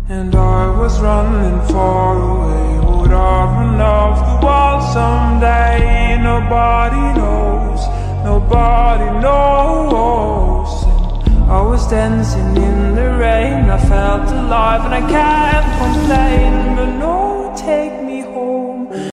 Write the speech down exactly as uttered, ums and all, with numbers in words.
And I was running far away. Would I run off the wall someday? Nobody knows, nobody knows. And I was dancing in the rain, I felt alive and I can't complain. But no, take me